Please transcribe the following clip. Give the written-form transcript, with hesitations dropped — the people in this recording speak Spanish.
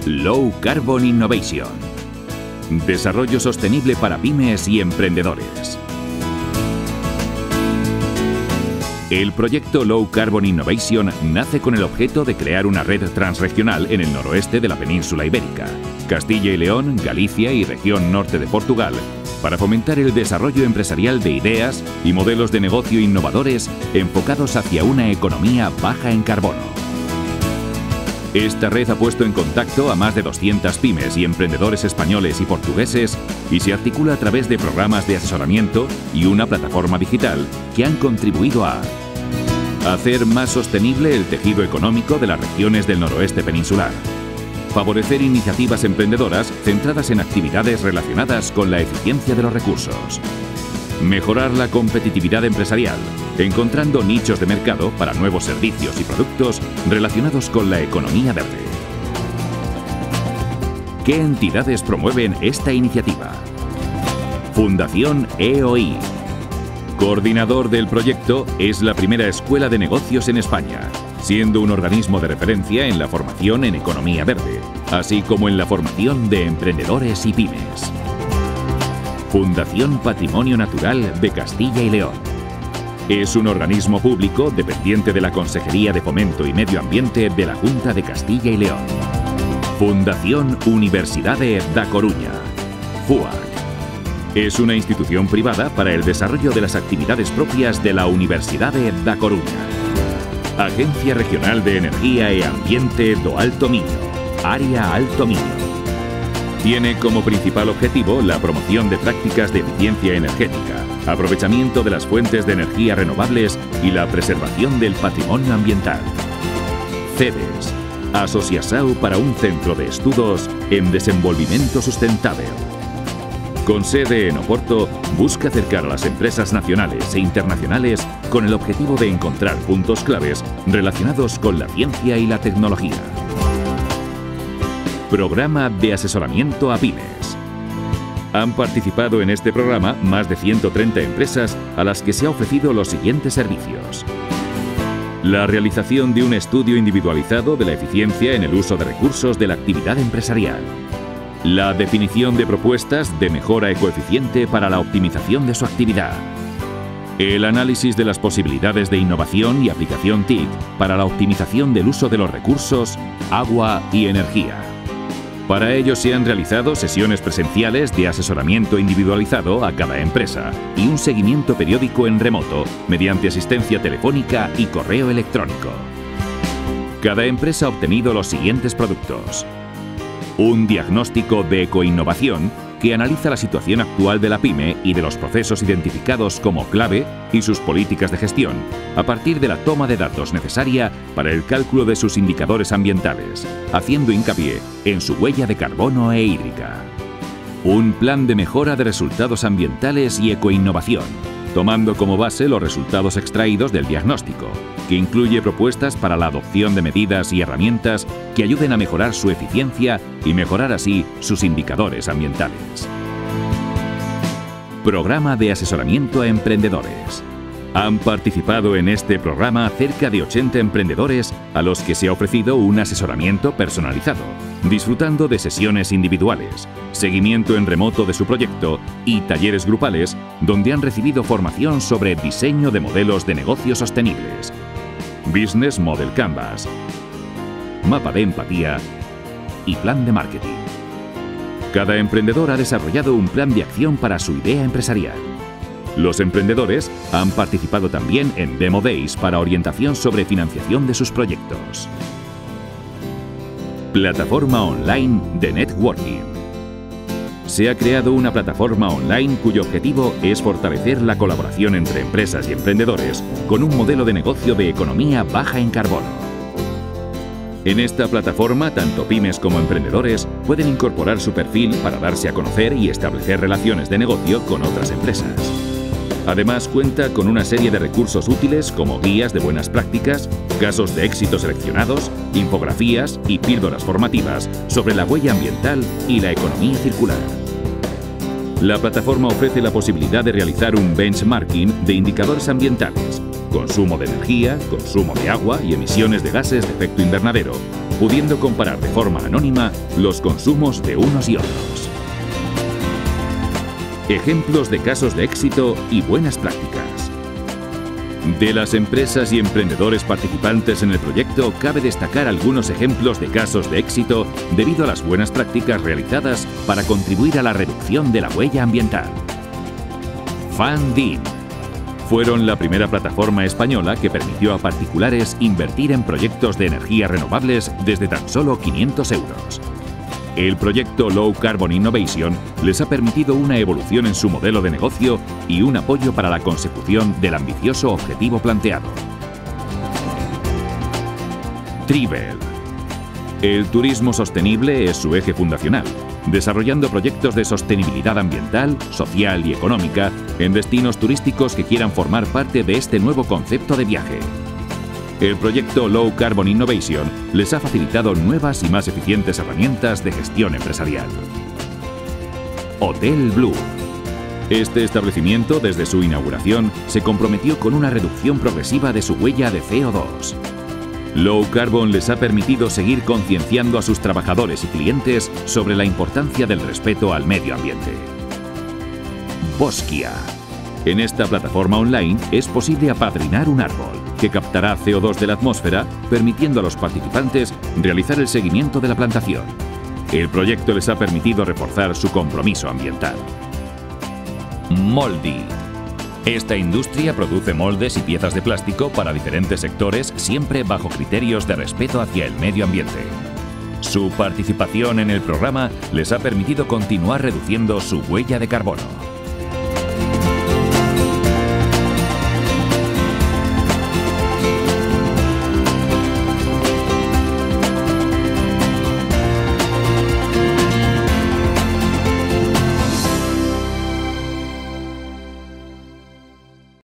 Low Carbon Innovation. Desarrollo sostenible para pymes y emprendedores. El proyecto Low Carbon Innovation nace con el objeto de crear una red transregional en el noroeste de la península ibérica, Castilla y León, Galicia y región norte de Portugal, para fomentar el desarrollo empresarial de ideas y modelos de negocio innovadores enfocados hacia una economía baja en carbono. Esta red ha puesto en contacto a más de 200 pymes y emprendedores españoles y portugueses y se articula a través de programas de asesoramiento y una plataforma digital que han contribuido a hacer más sostenible el tejido económico de las regiones del noroeste peninsular, favorecer iniciativas emprendedoras centradas en actividades relacionadas con la eficiencia de los recursos, mejorar la competitividad empresarial, encontrando nichos de mercado para nuevos servicios y productos relacionados con la economía verde. ¿Qué entidades promueven esta iniciativa? Fundación EOI. Coordinador del proyecto es la primera escuela de negocios en España, siendo un organismo de referencia en la formación en economía verde, así como en la formación de emprendedores y pymes. Fundación Patrimonio Natural de Castilla y León. Es un organismo público dependiente de la Consejería de Fomento y Medio Ambiente de la Junta de Castilla y León. Fundación Universidade da Coruña, FUAC. Es una institución privada para el desarrollo de las actividades propias de la Universidade da Coruña. Agencia Regional de Energía e Ambiente do Alto Miño, Área Alto Miño. Tiene como principal objetivo la promoción de prácticas de eficiencia energética, aprovechamiento de las fuentes de energía renovables y la preservación del patrimonio ambiental. CEDES, Asociação para un Centro de Estudos en Desenvolvimento Sustentável. Con sede en Oporto, busca acercar a las empresas nacionales e internacionales con el objetivo de encontrar puntos claves relacionados con la ciencia y la tecnología. Programa de asesoramiento a pymes. Han participado en este programa más de 130 empresas a las que se ha ofrecido los siguientes servicios. La realización de un estudio individualizado de la eficiencia en el uso de recursos de la actividad empresarial. La definición de propuestas de mejora ecoeficiente para la optimización de su actividad. El análisis de las posibilidades de innovación y aplicación TIC para la optimización del uso de los recursos, agua y energía. Para ello se han realizado sesiones presenciales de asesoramiento individualizado a cada empresa y un seguimiento periódico en remoto mediante asistencia telefónica y correo electrónico. Cada empresa ha obtenido los siguientes productos. Un diagnóstico de ecoinnovación que analiza la situación actual de la pyme y de los procesos identificados como clave y sus políticas de gestión, a partir de la toma de datos necesaria para el cálculo de sus indicadores ambientales, haciendo hincapié en su huella de carbono e hídrica. Un plan de mejora de resultados ambientales y ecoinnovación, tomando como base los resultados extraídos del diagnóstico, que incluye propuestas para la adopción de medidas y herramientas que ayuden a mejorar su eficiencia y mejorar así sus indicadores ambientales. Programa de asesoramiento a emprendedores. Han participado en este programa cerca de 80 emprendedores a los que se ha ofrecido un asesoramiento personalizado, disfrutando de sesiones individuales, seguimiento en remoto de su proyecto y talleres grupales donde han recibido formación sobre diseño de modelos de negocios sostenibles, Business Model Canvas, mapa de empatía y plan de marketing. Cada emprendedor ha desarrollado un plan de acción para su idea empresarial. Los emprendedores han participado también en Demo Days para orientación sobre financiación de sus proyectos. Plataforma online de networking. Se ha creado una plataforma online cuyo objetivo es fortalecer la colaboración entre empresas y emprendedores con un modelo de negocio de economía baja en carbono. En esta plataforma, tanto pymes como emprendedores pueden incorporar su perfil para darse a conocer y establecer relaciones de negocio con otras empresas. Además, cuenta con una serie de recursos útiles como guías de buenas prácticas, casos de éxito seleccionados, infografías y píldoras formativas sobre la huella ambiental y la economía circular. La plataforma ofrece la posibilidad de realizar un benchmarking de indicadores ambientales, consumo de energía, consumo de agua y emisiones de gases de efecto invernadero, pudiendo comparar de forma anónima los consumos de unos y otros. Ejemplos de casos de éxito y buenas prácticas. De las empresas y emprendedores participantes en el proyecto, cabe destacar algunos ejemplos de casos de éxito debido a las buenas prácticas realizadas para contribuir a la reducción de la huella ambiental. Fundin fueron la primera plataforma española que permitió a particulares invertir en proyectos de energías renovables desde tan solo 500 euros. El proyecto Low Carbon Innovation les ha permitido una evolución en su modelo de negocio y un apoyo para la consecución del ambicioso objetivo planteado. Trivel. El turismo sostenible es su eje fundacional, desarrollando proyectos de sostenibilidad ambiental, social y económica en destinos turísticos que quieran formar parte de este nuevo concepto de viaje. El proyecto Low Carbon Innovation les ha facilitado nuevas y más eficientes herramientas de gestión empresarial. Hotel Blue. Este establecimiento, desde su inauguración, se comprometió con una reducción progresiva de su huella de CO2. Low Carbon les ha permitido seguir concienciando a sus trabajadores y clientes sobre la importancia del respeto al medio ambiente. Boskia. En esta plataforma online es posible apadrinar un árbol, que captará CO2 de la atmósfera, permitiendo a los participantes realizar el seguimiento de la plantación. El proyecto les ha permitido reforzar su compromiso ambiental. Moldy. Esta industria produce moldes y piezas de plástico para diferentes sectores, siempre bajo criterios de respeto hacia el medio ambiente. Su participación en el programa les ha permitido continuar reduciendo su huella de carbono.